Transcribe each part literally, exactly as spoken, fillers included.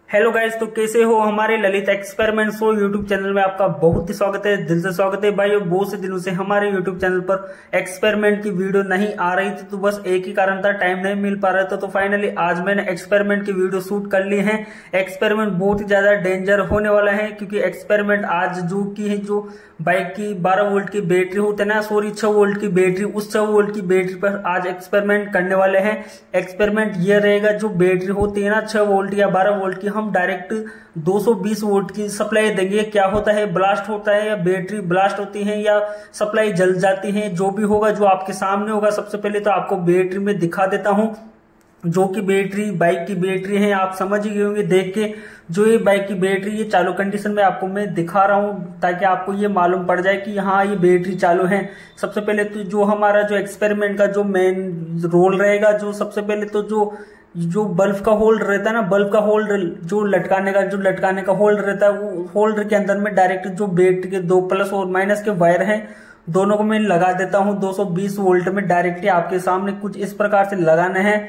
Hello guys, तो कैसे हो। हमारे Lalit experiment show YouTube channel में आपका बहुत ही स्वागत है, दिल से स्वागत है भाइयों। बहुत से दिनों से हमारे यूट्यूब चैनल पर एक्सपेरिमेंट की वीडियो नहीं आ रही थी, तो बस एक ही कारण था, टाइम नहीं मिल पा रहा था। तो फाइनली आज मैंने एक्सपेरिमेंट की वीडियो शूट कर ली है। एक्सपेरिमेंट बहुत ही ज्यादा डेंजर होने वाला है, क्योंकि एक्सपेरिमेंट आज जो की है, जो बाइक की बारह वोल्ट की बैटरी होती है ना, सॉरी छह वोल्ट की बैटरी, उस छह वोल्ट की बैटरी पर आज एक्सपेरिमेंट करने वाले हैं। एक्सपेरिमेंट ये रहेगा, जो बैटरी होती है ना छह वोल्ट या बारह वोल्ट की, हम डायरेक्ट दो सौ बीस वोल्ट की सप्लाई देंगे। क्या होता है, ब्लास्ट होता है या बैटरी ब्लास्ट होती है या सप्लाई जल जाती है, जो भी होगा जो आपके सामने होगा। सबसे पहले तो आपको बैटरी में दिखा देता हूं, जो कि बैटरी बाइक की बैटरी है, आप समझ ही गए होंगे देख के। जो ये बाइक की बैटरी ये चालू कंडीशन में आपको मैं दिखा रहा हूं, ताकि आपको ये मालूम पड़ जाए कि हाँ ये बैटरी चालू है। सबसे पहले तो जो हमारा जो एक्सपेरिमेंट का जो मेन रोल रहेगा, जो सबसे पहले तो जो जो बल्ब का होल्डर रहता है ना, बल्ब का होल्डर जो लटकाने का जो लटकाने का होल्डर रहता है, वो होल्डर के अंदर में डायरेक्ट जो बैटरी के दो प्लस और माइनस के वायर हैं, दोनों को मैं लगा देता हूं दो सौ बीस वोल्ट में। डायरेक्टली आपके सामने कुछ इस प्रकार से लगाना है।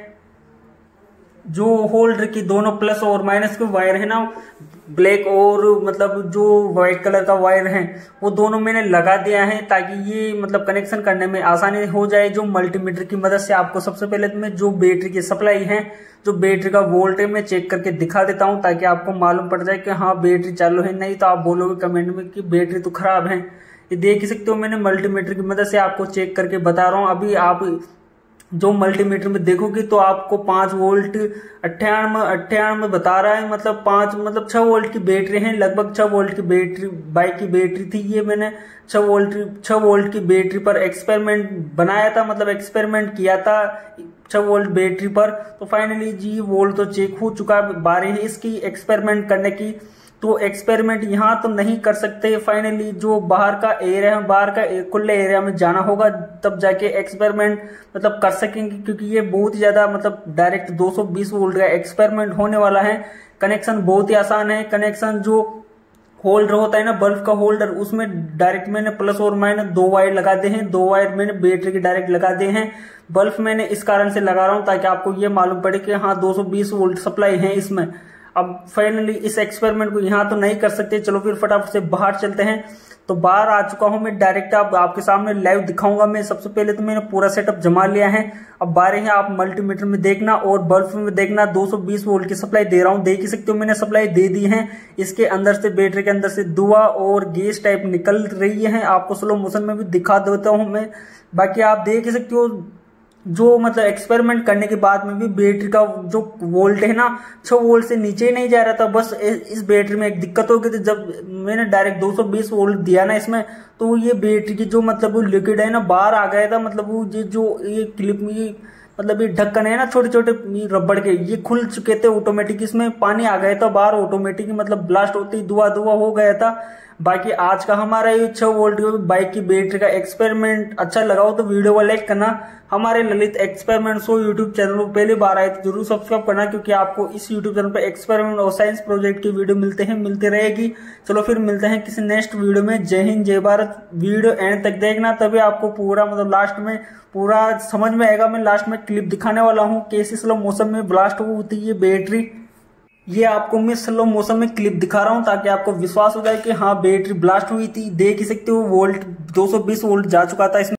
जो होल्डर की दोनों प्लस और माइनस के वायर है ना, ब्लैक और मतलब जो व्हाइट कलर का वायर है, वो दोनों मैंने लगा दिया है, ताकि ये मतलब कनेक्शन करने में आसानी हो जाए। जो मल्टीमीटर की मदद से आपको सबसे पहले तो मैं जो बैटरी की सप्लाई है, जो बैटरी का वोल्ट है, मैं चेक करके दिखा देता हूं, ताकि आपको मालूम पड़ जाए कि हाँ बैटरी चालू है। नहीं तो आप बोलोगे कमेंट में कि बैटरी तो खराब है। ये देख सकते हो, मैंने मल्टीमीटर की मदद से आपको चेक करके बता रहा हूँ। अभी आप जो मल्टीमीटर में देखोगे तो आपको पांच वोल्ट अट्ठानवे अट्ठानवे बता रहा है, मतलब पांच मतलब छह वोल्ट की बैटरी है। लगभग छह वोल्ट की बैटरी बाइक की बैटरी थी ये। मैंने छह वोल्ट छह वोल्ट की बैटरी पर एक्सपेरिमेंट बनाया था, मतलब एक्सपेरिमेंट किया था छह वोल्ट बैटरी पर। तो फाइनली जी वोल्ट तो चेक हो चुका। बारी है इसकी एक्सपेरिमेंट करने की, तो एक्सपेरिमेंट यहाँ तो नहीं कर सकते। फाइनली जो बाहर का एरिया है, बाहर का खुले एरिया में जाना होगा, तब जाके एक्सपेरिमेंट मतलब कर सकेंगे, क्योंकि ये बहुत ही ज्यादा मतलब डायरेक्ट दो सौ बीस वोल्ट का एक्सपेरिमेंट होने वाला है। कनेक्शन बहुत ही आसान है। कनेक्शन जो होल्डर होता है ना, बल्ब का होल्डर, उसमें डायरेक्ट मैंने प्लस और माइनस दो वायर लगा दे हैं। दो वायर मैंने बैटरी के डायरेक्ट लगा दे हैं। बल्ब मैंने इस कारण से लगा रहा हूं, ताकि आपको ये मालूम पड़े कि हाँ दो सौ बीस वोल्ट सप्लाई है इसमें। अब फाइनली इस एक्सपेरिमेंट को यहाँ तो नहीं कर सकते, चलो फिर फटाफट से बाहर चलते हैं। तो बाहर आ चुका हूं मैं, डायरेक्ट आप आपके सामने लाइव दिखाऊंगा मैं। सबसे पहले तो मैंने पूरा सेटअप जमा लिया है। अब बारे हैं आप मल्टीमीटर में देखना और बल्ब में देखना, दो सौ बीस वोल्ट की सप्लाई दे रहा हूं। देख ही सकते हो मैंने सप्लाई दे दी है। इसके अंदर से बैटरी के अंदर से धुआं और गैस टाइप निकल रही है। आपको स्लो मोशन में भी दिखा देता हूं मैं। बाकी आप देख ही सकते हो, जो मतलब एक्सपेरिमेंट करने के बाद में भी बैटरी का जो वोल्ट है ना, छह वोल्ट से नीचे ही नहीं जा रहा था। बस इस बैटरी में एक दिक्कत हो गई थी, जब मैंने डायरेक्ट दो सौ बीस वोल्ट दिया ना इसमें, तो ये बैटरी की जो मतलब वो लिक्विड है ना बाहर आ गया था। मतलब वो ये जो ये क्लिप में ये मतलब ये ढक्कन है ना, छोटे छोटे रबड़ के, ये खुल चुके थे ऑटोमेटिक। इसमें पानी आ गया था बाहर ऑटोमेटिक, मतलब ब्लास्ट होती धुआं धुआं हो गया था। बाकी आज का हमारा ये छह वोल्ट बाइक की बैटरी का एक्सपेरिमेंट अच्छा लगा हो तो वीडियो को लाइक करना। हमारे Lalit experiment show YouTube channel को पहली बार आए तो जरूर सब्सक्राइब करना, क्योंकि आपको इस यूट्यूब चैनल पर एक्सपेरिमेंट और साइंस प्रोजेक्ट की वीडियो मिलते हैं मिलती रहेगी। चलो फिर मिलते हैं किसी नेक्स्ट वीडियो में। जय हिंद जय भारत। वीडियो एंड तक देखना, तभी आपको पूरा मतलब लास्ट में पूरा समझ में आएगा। मैं लास्ट में क्लिप दिखाने वाला हूँ कैसे स्लो मोशन में ब्लास्ट होती है ये बैटरी। ये आपको मैं स्लो मोशन में क्लिप दिखा रहा हूं, ताकि आपको विश्वास हो जाए कि हाँ बैटरी ब्लास्ट हुई थी। देख ही सकते हो वोल्ट दो सौ बीस वोल्ट जा चुका था इसमें।